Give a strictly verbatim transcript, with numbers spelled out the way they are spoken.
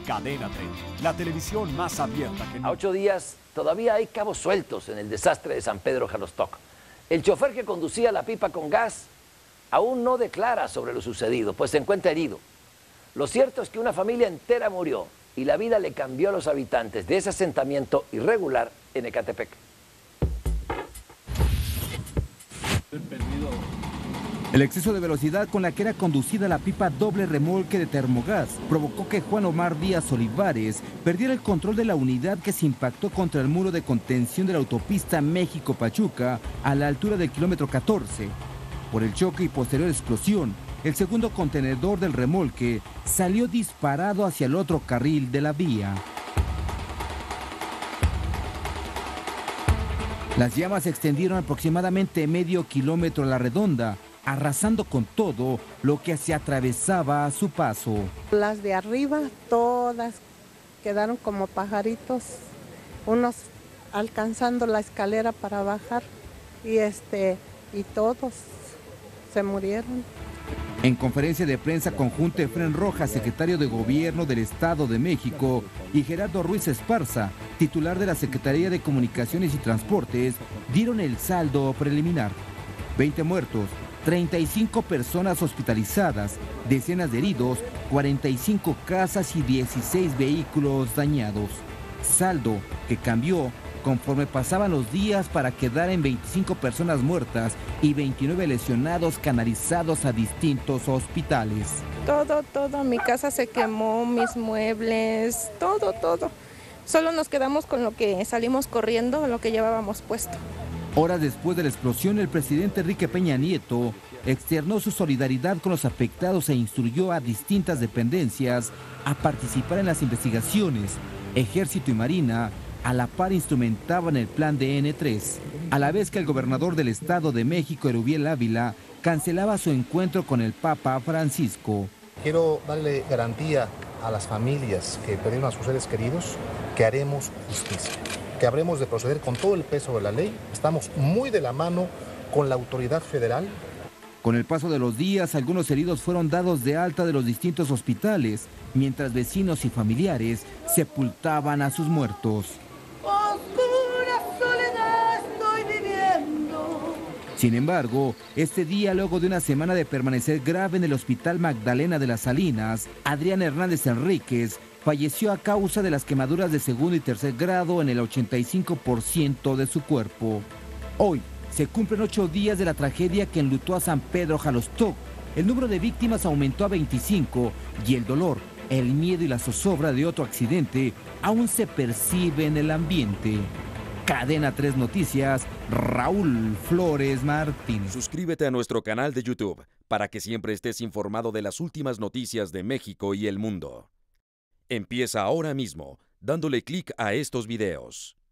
Cadena treinta, la televisión más abierta que nunca. A ocho días todavía hay cabos sueltos en el desastre de San Pedro Jalostoc. El chofer que conducía la pipa con gas aún no declara sobre lo sucedido, pues se encuentra herido. Lo cierto es que una familia entera murió y la vida le cambió a los habitantes de ese asentamiento irregular en Ecatepec. El exceso de velocidad con la que era conducida la pipa doble remolque de Termogas provocó que Juan Omar Díaz Olivares perdiera el control de la unidad que se impactó contra el muro de contención de la autopista México-Pachuca a la altura del kilómetro catorce. Por el choque y posterior explosión, el segundo contenedor del remolque salió disparado hacia el otro carril de la vía. Las llamas se extendieron aproximadamente medio kilómetro a la redonda, arrasando con todo lo que se atravesaba a su paso. Las de arriba todas quedaron como pajaritos, unos alcanzando la escalera para bajar y este y todos se murieron. En conferencia de prensa conjunta, Efraín Rojas, secretario de Gobierno del Estado de México, y Gerardo Ruiz Esparza, titular de la Secretaría de Comunicaciones y Transportes, dieron el saldo preliminar: veinte muertos, treinta y cinco personas hospitalizadas, decenas de heridos, cuarenta y cinco casas y dieciséis vehículos dañados. Saldo que cambió conforme pasaban los días para quedar en veinticinco personas muertas y veintinueve lesionados canalizados a distintos hospitales. Todo, todo, mi casa se quemó, mis muebles, todo, todo. Solo nos quedamos con lo que salimos corriendo, lo que llevábamos puesto. Horas después de la explosión, el presidente Enrique Peña Nieto externó su solidaridad con los afectados e instruyó a distintas dependencias a participar en las investigaciones. Ejército y Marina a la par instrumentaban el plan de N tres, a la vez que el gobernador del Estado de México, Erubiel Ávila, cancelaba su encuentro con el Papa Francisco. Quiero darle garantía a las familias que perdieron a sus seres queridos que haremos justicia, que habremos de proceder con todo el peso de la ley. Estamos muy de la mano con la autoridad federal. Con el paso de los días, algunos heridos fueron dados de alta de los distintos hospitales, mientras vecinos y familiares sepultaban a sus muertos. Oscura soledad estoy viviendo. Sin embargo, este día, luego de una semana de permanecer grave en el Hospital Magdalena de las Salinas, Adrián Hernández Enríquez falleció a causa de las quemaduras de segundo y tercer grado en el ochenta y cinco por ciento de su cuerpo. Hoy se cumplen ocho días de la tragedia que enlutó a San Pedro Jalostoc. El número de víctimas aumentó a veinticinco y el dolor, el miedo y la zozobra de otro accidente aún se percibe en el ambiente. Cadena tres Noticias, Raúl Flores Martín. Suscríbete a nuestro canal de YouTube para que siempre estés informado de las últimas noticias de México y el mundo. Empieza ahora mismo dándole clic a estos videos.